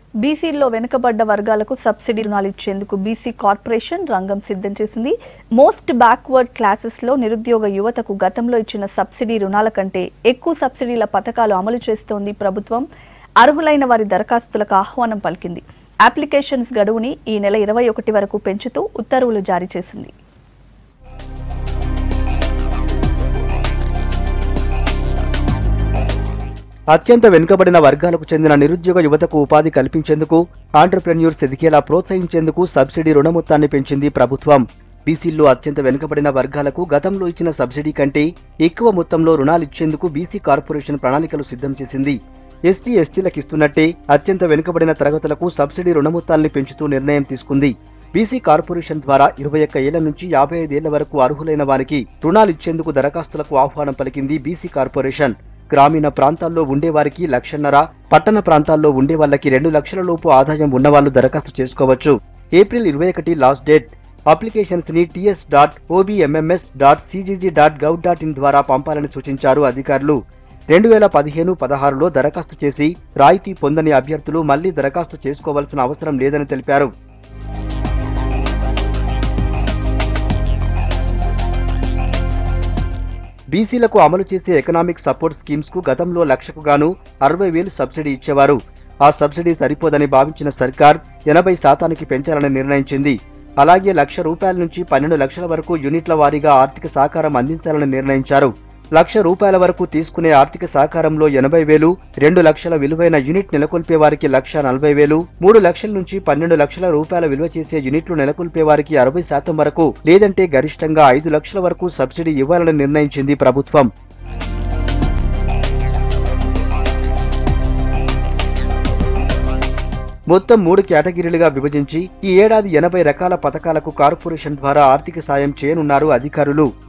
బీసీల్లో వెనుకబడ్డ వర్గాలకు సబ్సిడీ రుణాలు ఇచ్చేందుకు బీసీ కార్పొరేషన్ రంగం సిద్ధం చేసింది. మోస్ట్ బ్యాక్వర్డ్ క్లాసెస్లో నిరుద్యోగ యువతకు గతంలో ఇచ్చిన సబ్సిడీ రుణాల కంటే ఎక్కువ సబ్సిడీల పథకాలు అమలు చేస్తోంది ప్రభుత్వం. అర్హులైన వారి దరఖాస్తులకు ఆహ్వానం పలికింది. అప్లికేషన్స్ గడువుని ఈ నెల 21 వరకు పెంచుతూ ఉత్తర్వులు జారీ చేసింది. అత్యంత వెనుకబడిన వర్గాలకు చెందిన నిరుద్యోగ యువతకు ఉపాధి కల్పించేందుకు, ఆంటర్‌ప్రెన్యూర్స్ ఎదిగేలా ప్రోత్సహించేందుకు సబ్సిడీ రుణ మొత్తాన్ని పెంచింది ప్రభుత్వం. బీసీల్లో అత్యంత వెనుకబడిన వర్గాలకు గతంలో ఇచ్చిన సబ్సిడీ కంటే ఎక్కువ మొత్తంలో రుణాలిచ్చేందుకు బీసీ కార్పొరేషన్ ప్రణాళికలు సిద్ధం చేసింది. ఎస్సీ, ఎస్టీలకు ఇస్తున్నట్టే అత్యంత వెనుకబడిన తరగతులకు సబ్సిడీ రుణ మొత్తాన్ని పెంచుతూ నిర్ణయం తీసుకుంది. బీసీ కార్పొరేషన్ ద్వారా 21 ఏళ్ల నుంచి 55 ఏళ్ల వరకు అర్హులైన వారికి రుణాలిచ్చేందుకు దరఖాస్తులకు ఆహ్వానం పలికింది బీసీ కార్పొరేషన్. గ్రామీణ ప్రాంతాల్లో ఉండేవారికి 1,50,000, పట్టణ ప్రాంతాల్లో ఉండే వాళ్ళకి 2 లక్షల లోపు ఆదాయం ఉన్నవాళ్లు దరఖాస్తు చేసుకోవచ్చు. April 21 last date. అప్లికేషన్స్ ని ts.obmms.cgg.gov.in ద్వారా పంపాలని సూచించారు అధికారులు. 2015-16లో దరఖాస్తు చేసి రాయితీ పొందని అభ్యర్థులు మళ్లీ దరఖాస్తు చేసుకోవాల్సిన అవసరం లేదని తెలిపారు. బీసీలకు అమలు చేసే ఎకనామిక్ సపోర్ట్ స్కీమ్స్ కు గతంలో 1,00,000కు గాను 60,000 సబ్సిడీ ఇచ్చేవారు. ఆ సబ్సిడీ సరిపోదని భావించిన సర్కార్ 80% పెంచాలని నిర్ణయించింది. అలాగే ₹1,00,000 నుంచి 12 లక్షల వరకు యూనిట్ల వారీగా ఆర్థిక సహకారం అందించాలని నిర్ణయించారు. ₹1,00,000 వరకు తీసుకునే ఆర్థిక సహకారంలో 80,000, 2 లక్షల విలువైన యూనిట్ నెలకొల్పే వారికి ₹1,40,000, 3 లక్షల నుంచి 12 లక్షల రూపాయల విలువ చేసే యూనిట్లు నెలకొల్పే వారికి 60% వరకు, లేదంటే గరిష్టంగా 5 లక్షల వరకు సబ్సిడీ ఇవ్వాలని నిర్ణయించింది ప్రభుత్వం. మొత్తం 3 కేటగిరీలుగా విభజించి ఈ ఏడాది 80 రకాల పథకాలకు కార్పొరేషన్ ద్వారా ఆర్థిక సాయం చేయనున్నారు అధికారులు.